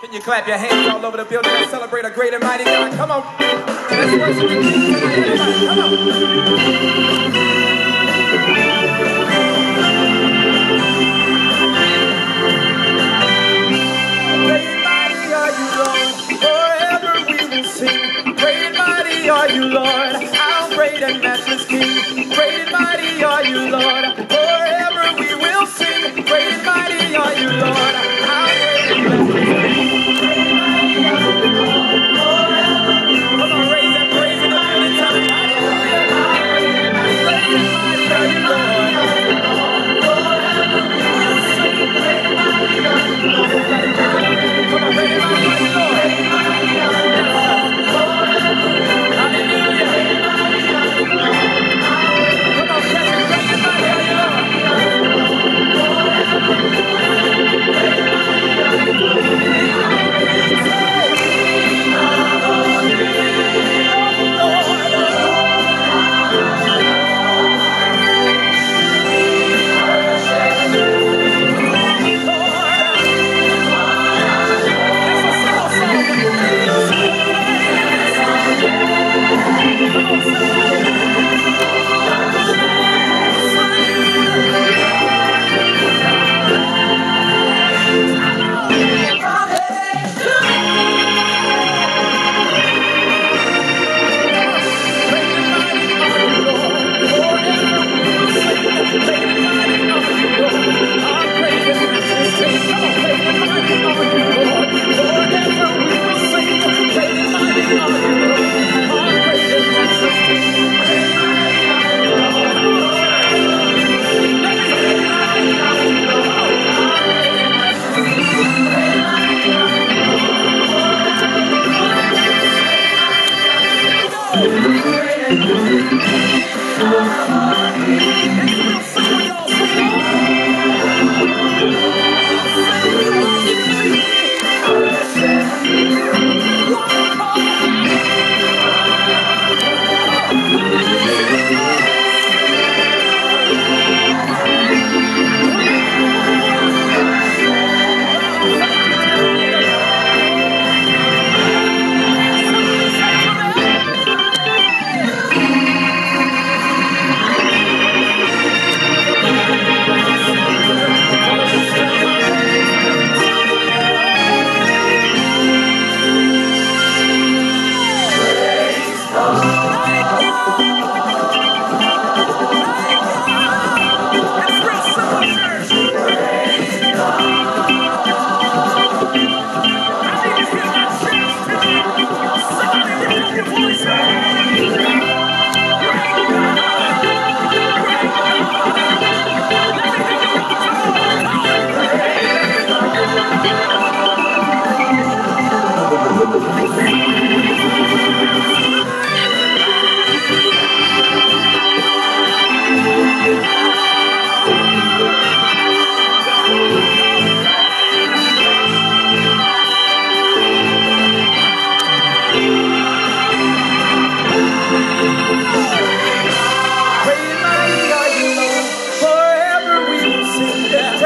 Can you clap your hands all over the building and celebrate a great and mighty God? Come on. Let's worship the King tonight, everybody. Come on. Great and mighty are you, Lord. Forever we will sing. Great and mighty are you, Lord. Our great and matchless King. Great and mighty are you, Lord. Forever we will sing. Great and mighty are you, Lord. Our great and matchless King.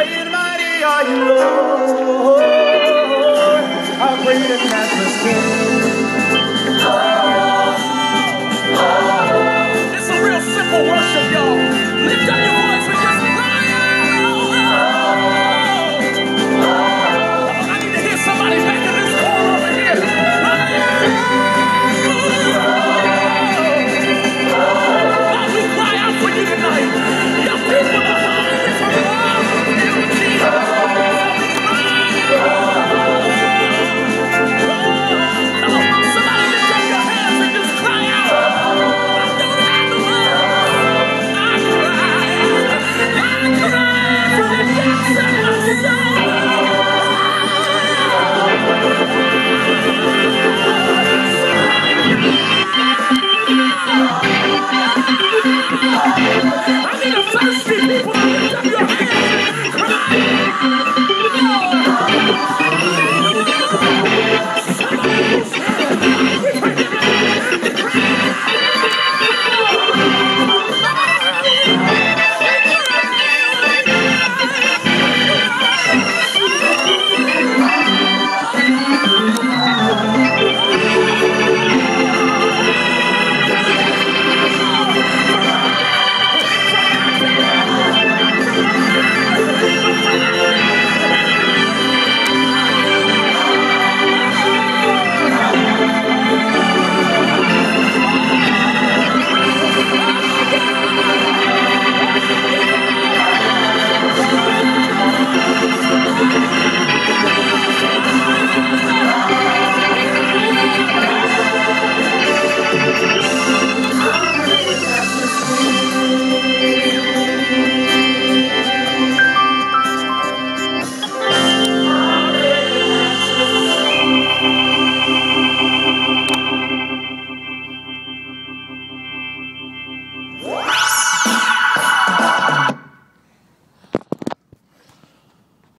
Great and matchless King.